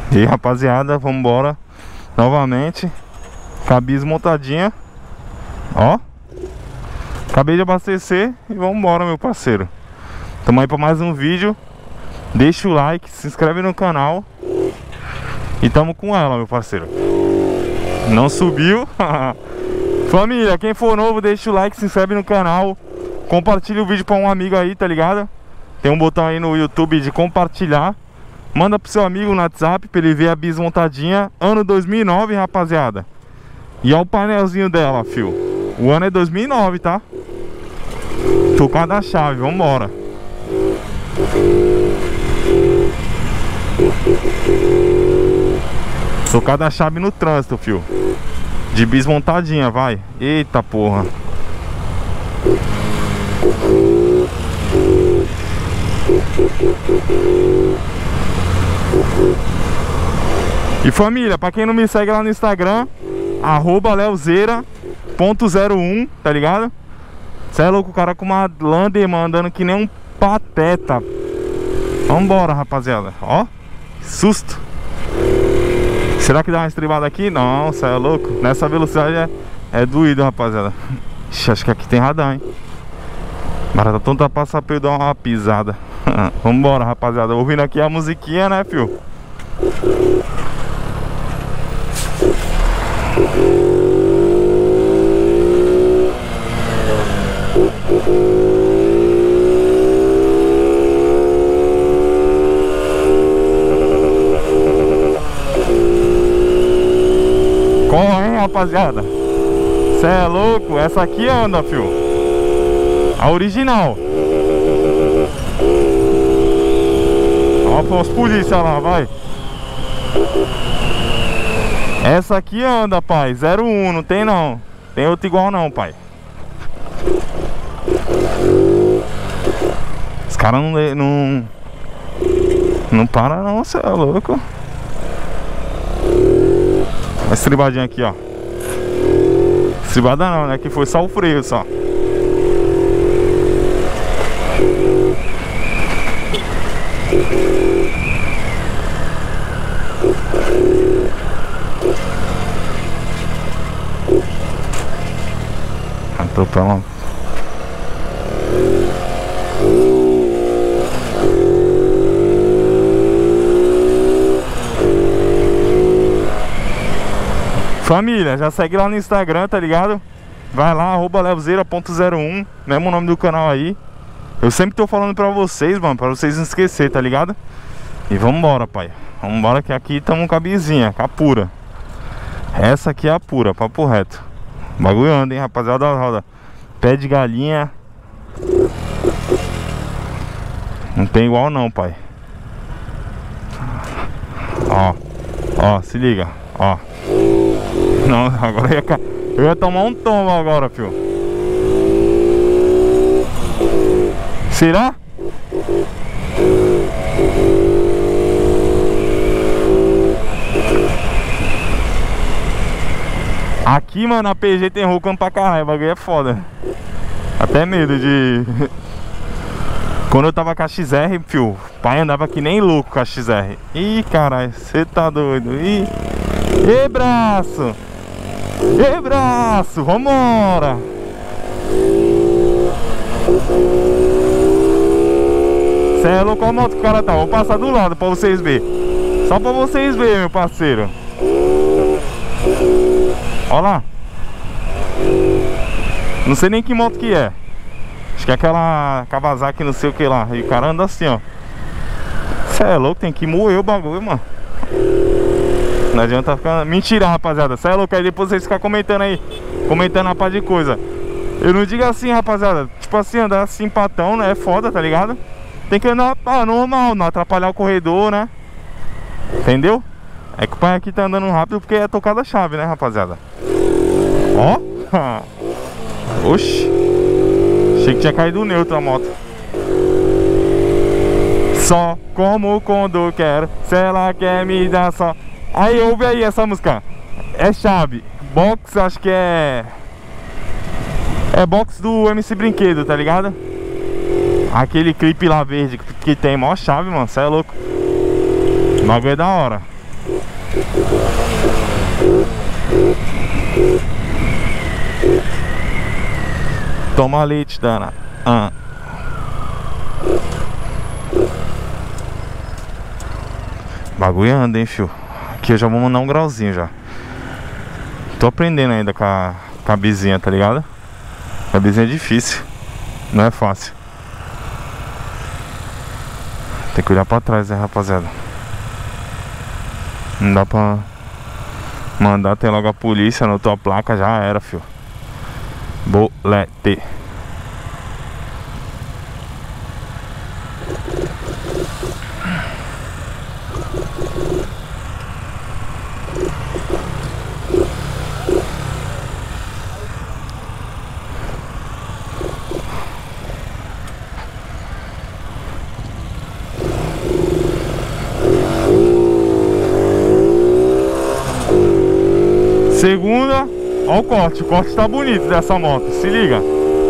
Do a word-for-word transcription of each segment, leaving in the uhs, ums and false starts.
E aí, rapaziada, vamos embora novamente com a bis montadinha. Ó, acabei de abastecer e vamos embora, meu parceiro. Tamo aí pra mais um vídeo. Deixa o like, se inscreve no canal. E tamo com ela, meu parceiro. Não subiu. Família, quem for novo, deixa o like, se inscreve no canal. Compartilha o vídeo pra um amigo aí, tá ligado? Tem um botão aí no YouTube de compartilhar. Manda pro seu amigo no WhatsApp pra ele ver a bis montadinha. Ano dois mil e nove, rapaziada. E olha o painelzinho dela, fio. O ano é dois mil e nove, tá? Tocada a chave, vambora. Tocada a chave no trânsito, fio. De bis montadinha, vai. Eita porra. E família, pra quem não me segue lá no Instagram, arroba leozeira ponto zero um, tá ligado? Cê é louco, o cara com uma Lander, mano, andando que nem um pateta. Vambora, rapaziada. Ó, susto. Será que dá uma estribada aqui? Não, cê é louco. Nessa velocidade é, é doído, rapaziada. Ixi, acho que aqui tem radar, hein. Barata tonta passa pra eu dar uma pisada. Vambora, rapaziada. Ouvindo aqui a musiquinha, né, fio? Corre, hein, rapaziada. Cê é louco? Essa aqui anda, fio. A original. Ó, os polícia lá, vai. Essa aqui anda, pai. zero um, não tem não. Tem outro igual não, pai. Os caras não, não Não para não, cê é louco. Uma estribadinha aqui, ó. Estribada não, né? Que foi só o freio, só. Atropela. Família, já segue lá no Instagram, tá ligado? Vai lá, arroba leozeira ponto zero um, mesmo nome do canal aí. Eu sempre tô falando pra vocês, mano, pra vocês não esquecerem, tá ligado? E vambora, pai. Vambora que aqui tamo com a bizinha, com a pura. Essa aqui é a pura, papo reto. O bagulho anda, hein, rapaziada, roda. Pé de galinha. Não tem igual não, pai. Ó, ó, se liga, ó. Não, agora eu ia, eu ia tomar um tombo agora, fio. Será? Aqui, mano, a P G tem rocando pra caralho. O bagulho é foda. Até medo de... Quando eu tava com a X R, fio, o pai andava que nem louco com a X R. Ih, caralho, você tá doido. Ih. Ê, braço. Ê, braço, vambora. Cê é louco, qual moto que o cara tá? Vou passar do lado pra vocês verem. Só pra vocês verem, meu parceiro. Ó lá. Não sei nem que moto que é. Acho que é aquela Kawasaki, não sei o que lá. E o cara anda assim, ó. Cê é louco, tem que moer o bagulho, mano. Não adianta ficar... Mentira, rapaziada. Cê é louco, aí depois vocês ficam comentando aí. Comentando uma par de coisa. Eu não digo assim, rapaziada. Tipo assim, andar assim patão, né? É foda, tá ligado? Tem que andar ah, normal, não atrapalhar o corredor, né? Entendeu? É que o pai aqui tá andando rápido porque é tocada a chave, né, rapaziada? Ó. Oxi. Achei que tinha caído o neutro a moto. Só como quando quero, se ela quer me dar só. Aí, ouve aí essa música. É chave. Box, acho que é... É box do M C Brinquedo, tá ligado? Aquele clipe lá verde que tem mó chave, mano. Cê é louco. O bagulho é da hora. Toma leite, Dana. Ah. Bagulho anda, hein, fio. Aqui eu já vou mandar um grauzinho já. Tô aprendendo ainda com a, com a bizinha, tá ligado? A bizinha é difícil. Não é fácil. Tem que olhar pra trás, né, rapaziada? Não dá pra mandar, tem logo a polícia, anotou a placa, já era, fio. Bolete. Segunda, ó o corte, o corte tá bonito dessa moto, se liga.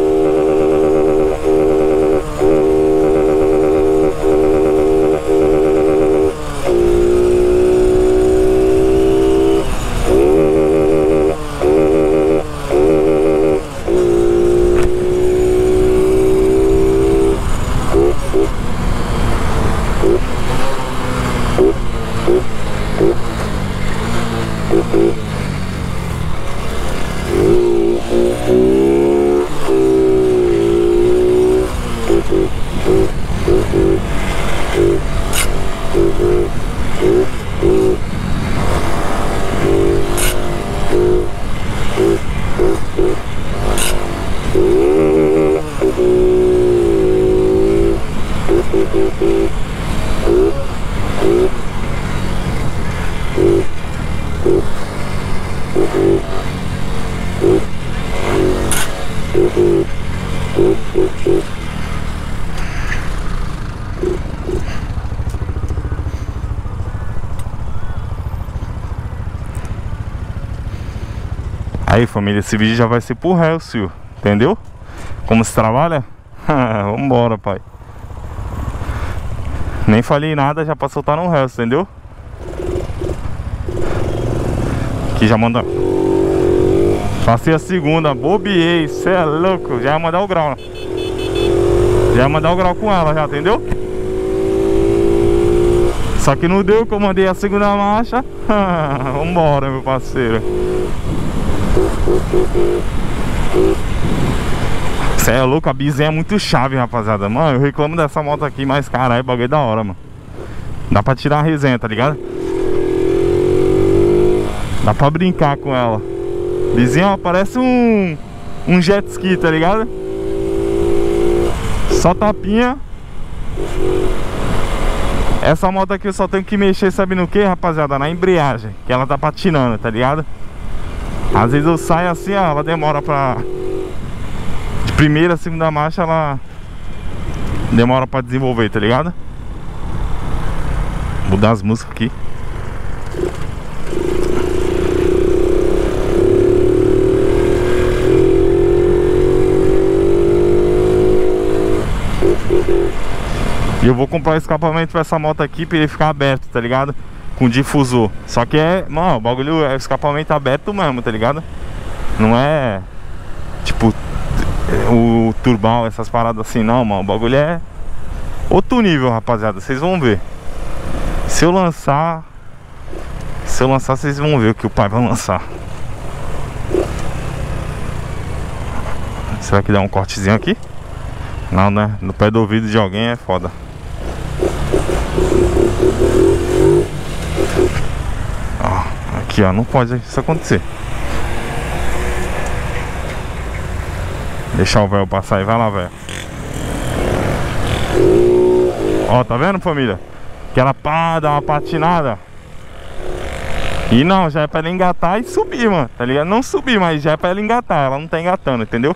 Aí, família, esse vídeo já vai ser pro Hellsville, entendeu? Como se trabalha? Vambora, pai. Nem falei nada, já pra soltar no Hellsville, entendeu? Aqui já manda. Passei a segunda, bobiei, cê é louco. Já ia mandar o grau, né? Já ia mandar o grau com ela, já, entendeu? Só que não deu, que eu mandei a segunda marcha. Vambora, meu parceiro. Cê é louco, a bizinha é muito chave, rapaziada. Mano, eu reclamo dessa moto aqui, mas caralho, bagulho é da hora, mano. Dá pra tirar a resenha, tá ligado? Dá pra brincar com ela. Bizinha, ó, parece um Um jet ski, tá ligado? Só tapinha. Essa moto aqui eu só tenho que mexer, sabe no que, rapaziada? Na embreagem, que ela tá patinando, tá ligado? Às vezes eu saio assim, ó, ela demora pra... De primeira, segunda marcha, ela demora pra desenvolver, tá ligado? Vou mudar as músicas aqui. E eu vou comprar o escapamento pra essa moto aqui, pra ele ficar aberto, tá ligado? Com difusor. Só que é, mano, o bagulho é o escapamento aberto mesmo, tá ligado? Não é tipo o turbal, essas paradas assim, não, mano. O bagulho é outro nível, rapaziada. Vocês vão ver. Se eu lançar Se eu lançar, vocês vão ver o que o pai vai lançar. Será que dá um cortezinho aqui? Não, né? No pé do ouvido de alguém é foda. Ó, aqui, ó, não pode isso acontecer. Deixar o velho passar aí, vai lá, velho. Ó, tá vendo, família? Aquela pá, dá uma patinada. E não, já é pra ela engatar e subir, mano, tá ligado? Não subir, mas já é pra ela engatar. Ela não tá engatando, entendeu?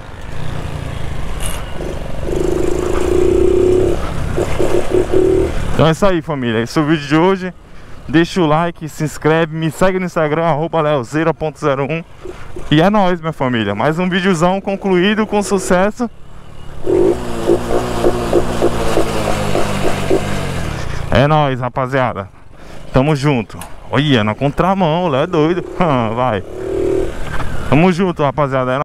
Então é isso aí, família. Esse é o vídeo de hoje. Deixa o like, se inscreve, me segue no Instagram, arroba leozeira ponto zero um. E é nóis, minha família. Mais um videozão concluído com sucesso. É nóis, rapaziada. Tamo junto. Olha, na contramão, o Léo é doido. Vai. Tamo junto, rapaziada.